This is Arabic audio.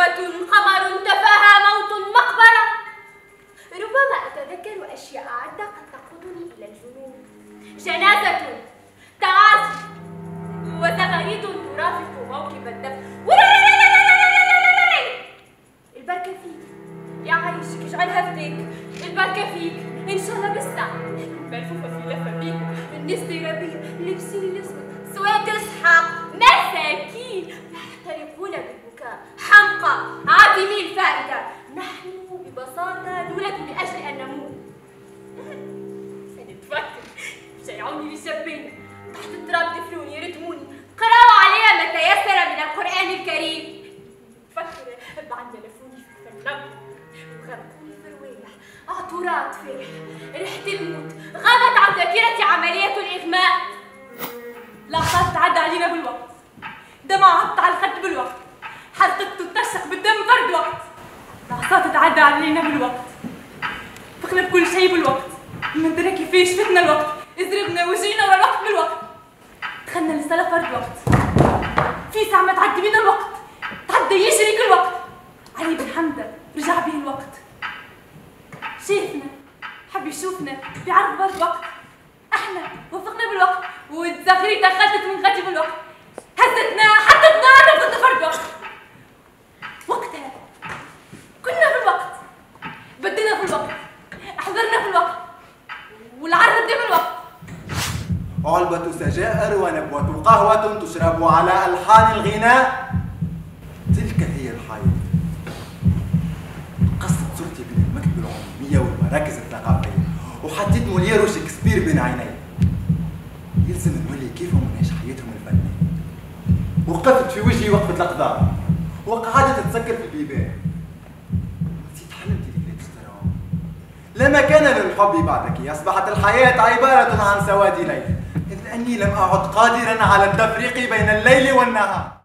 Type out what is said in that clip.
نجوة، قمر، تفاهة، موت، مقبرة. ربما أتذكر أشياء عدة قد تقودني إلى الجنون. جنازة، تعازي، وزغاريد ترافق موكب الدفن. البركة فيك يا عايشك، اجعلها فديك. البركة فيك إن شاء الله بالساعة، ملفوفة في لفة بيك، النسر ربيع، لبسي الأسود، سواد إسحاق، مساكين يحترقون بالبكاء، حمقى، عادمي الفائدة. نحن ببساطة نولد من أجل أن نموت. سنتفكر، شيعوني بالجبين، تحت التراب دفنوني، يردموني، قرأوا علي ما تيسر من القرآن الكريم. فكر بعد ما لفوني في النبض وغرقوني في الرويح، عطورات فرح، ريحة الموت غابت عن ذاكرتي عملية الإغماء. لحظات تعدى علينا بالوقت، دمعات على الخد بالوقت، حرقت ترشق بالدم فرد وقت. لحظات تعدى علينا بالوقت، فقنا بكل شيء بالوقت، من درا كيفاش فتنا الوقت، ازربنا وجينا ورا الوقت بالوقت. دخلنا للصلاة فرد وقت، في ساعة ما تعدي بينا الوقت، تعدى يجري كل وقت. علي بن حمدة رجع به الوقت، شافنا، حب يشوفنا في عرض برد وقت. احنا وافقنا بالوقت، والزغريدة خدت من غدي بالوقت، هزتنا حدتنا رفضت فرد وقت. وقتها كنا في الوقت، بدنا في الوقت، احضرنا في الوقت، والعرض دي بالوقت. علبة سجائر ونبوة قهوة تشرب على ألحان الغناء. تلك هي الحياة. قصت صورتي بين المكتبة العمومية والمراكز الثقافية، وحطيت موليير وشكسبير بين عيني. يلزم نولي كيفهم ونعيش حياتهم الفنية. وقفت في وجهي وقفة الأقدار، وقعدت تسكر في البيبان. نسيت حلمتي اللي كنت تراهم. لا مكان للحب بعدك، أصبحت الحياة عبارة عن سواد ليل، إذ أني لم أعد قادرا على التفريق بين الليل والنهار.